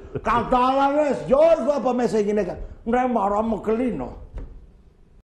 Κατάλαβες, Γιώργο, από μέσα γυναίκα. Ρε μωρό μου, κλείνω.